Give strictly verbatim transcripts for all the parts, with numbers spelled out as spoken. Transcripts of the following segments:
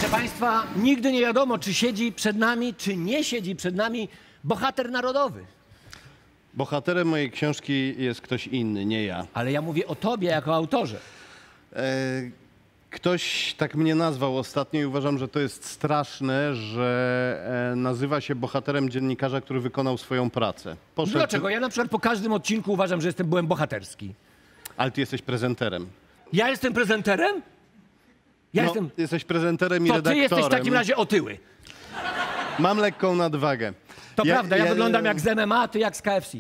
Proszę Państwa, nigdy nie wiadomo, czy siedzi przed nami, czy nie siedzi przed nami bohater narodowy. Bohaterem mojej książki jest ktoś inny, nie ja. Ale ja mówię o tobie jako autorze. E, ktoś tak mnie nazwał ostatnio i uważam, że to jest straszne, że e, nazywa się bohaterem dziennikarza, który wykonał swoją pracę. Poszedł... Dlaczego? Ja na przykład po każdym odcinku uważam, że jestem, byłem bohaterski. Ale ty jesteś prezenterem. Ja jestem prezenterem? Ja no, jestem... Jesteś prezenterem i To ty redaktorem. jesteś w takim razie otyły. Mam lekką nadwagę. To ja, prawda, ja, ja wyglądam jak z M M A, a ty jak z K F C.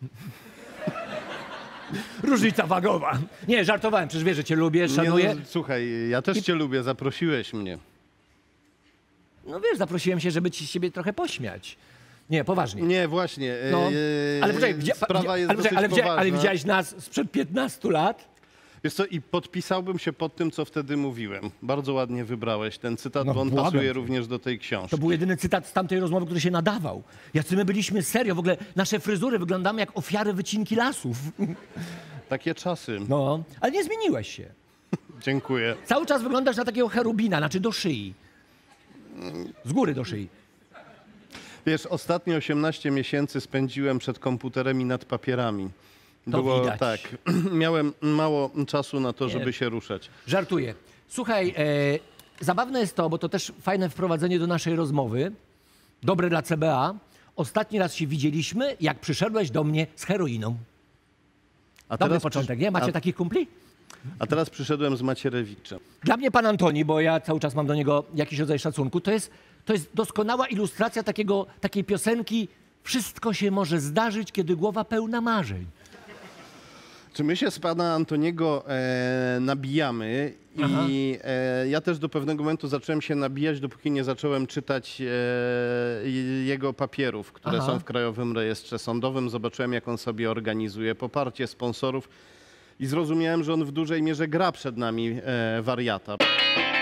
Różnica wagowa. Nie, żartowałem, przecież wiesz, że cię lubię, szanuję. Nie, no, słuchaj, ja też I... cię lubię, zaprosiłeś mnie. No wiesz, zaprosiłem się, żeby ci z siebie trochę pośmiać. Nie, poważnie. Nie, właśnie. No, Yy, ale poczekaj, widzia... sprawa jest ale, poczekaj, ale, dosyć widzia... ale poważna. widziałeś nas sprzed piętnastu lat? Wiesz co, i podpisałbym się pod tym, co wtedy mówiłem. Bardzo ładnie wybrałeś ten cytat, No, bo on błagam pasuje cię. również do tej książki. To był jedyny cytat z tamtej rozmowy, który się nadawał. Jacy my byliśmy serio, w ogóle nasze fryzury wyglądamy jak ofiary wycinki lasów. Takie czasy. No, ale nie zmieniłeś się. Dziękuję. Cały czas wyglądasz na takiego cherubina, znaczy do szyi. Z góry do szyi. Wiesz, ostatnie osiemnaście miesięcy spędziłem przed komputerem i nad papierami. To Było widać. tak. Miałem mało czasu na to, Nie. żeby się ruszać. Żartuję. Słuchaj, e, zabawne jest to, bo to też fajne wprowadzenie do naszej rozmowy. Dobre dla C B A. Ostatni raz się widzieliśmy, jak przyszedłeś do mnie z heroiną. A Dobry teraz, początek, nie? Macie a, takich kumpli? a teraz przyszedłem z Macierewiczem. Dla mnie pan Antoni, bo ja cały czas mam do niego jakiś rodzaj szacunku, to jest, to jest doskonała ilustracja takiego, takiej piosenki "Wszystko się może zdarzyć, kiedy głowa pełna marzeń". Czy my się z pana Antoniego e, nabijamy Aha. i e, ja też do pewnego momentu zacząłem się nabijać, dopóki nie zacząłem czytać e, jego papierów, które Aha. są w Krajowym Rejestrze Sądowym. Zobaczyłem, jak on sobie organizuje poparcie sponsorów i zrozumiałem, że on w dużej mierze gra przed nami e, wariata.